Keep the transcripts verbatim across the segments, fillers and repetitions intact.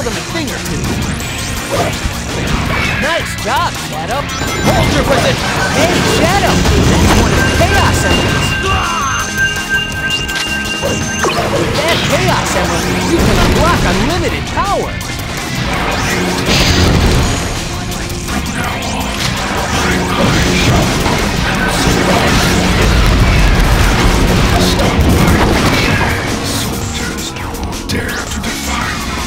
them a thing or two. Nice job, Shadow. Hold your position. Hey, Shadow. That's one of the Chaos Emeralds. With that Chaos Emerald, you can unlock unlimited power. Soldiers dare to defy me.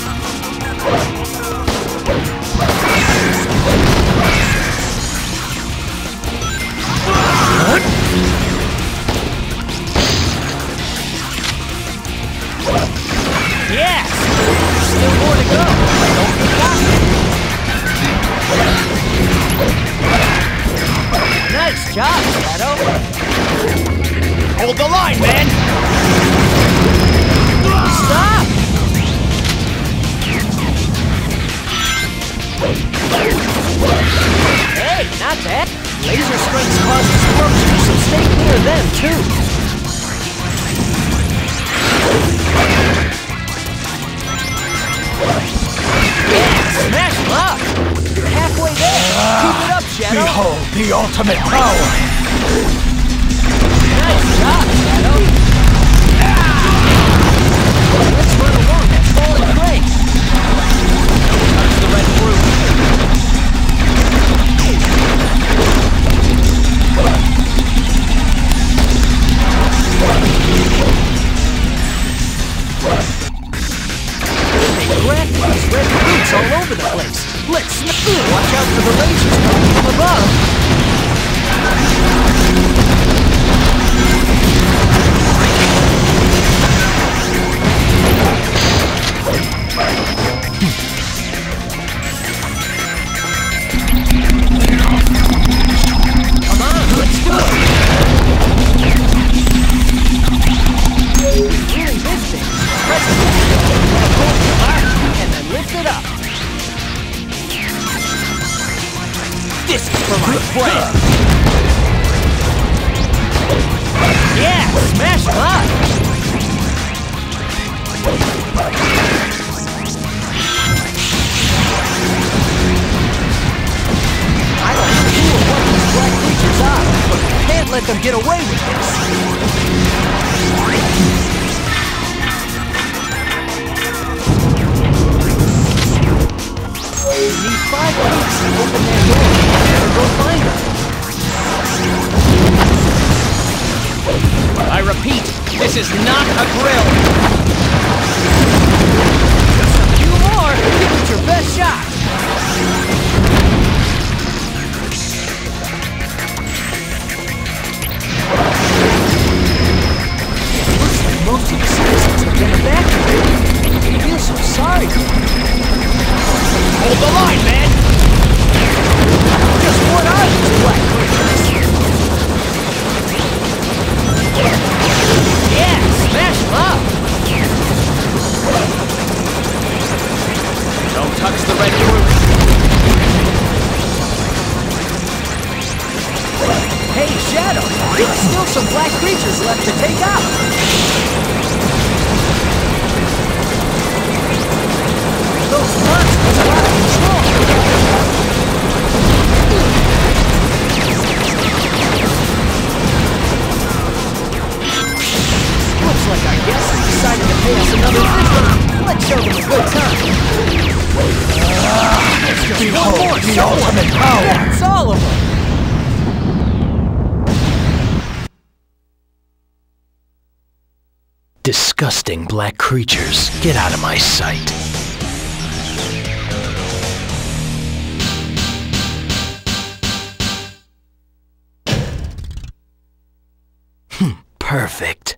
What? Yes! Still more to go. Don't be cocky. Nice job, Shadow. Hold the line, man! Stop! Hey, not bad. Laser strikes cause explosions, so stay clear of them, too. Yeah, smash them up! You're halfway there. Keep it up, Shadow. Behold the ultimate power. Nice job, Shadow. Let's run along that falling crane. Don't touch the red fruit. They cracked these red fruits all over the place. Let's watch out for the lasers coming from above. Come on, let's do it! Hearing this thing, press it and then lift it up. This is for my friend! Yeah, smash him up! I don't know who or what these black creatures are, but we can't let them get away with this. You need five weeks to open that door. Better go find them. I repeat, this is not a grill. Just a few more. Give it your best shot. Looks like most of the citizens have been evacuated. I feel so sorry for them. Hold the line, man! Just what are these black creatures? Yeah, smash them up! Don't touch the red fruit. Hey, Shadow! There's still some black creatures left to take out! Those monsters are out of control! Looks like our guests have decided to pay us another visit. Let's show them a good time. Uh, Let's just one more the ultimate power! That's all of them! Disgusting black creatures. Get out of my sight. Perfect.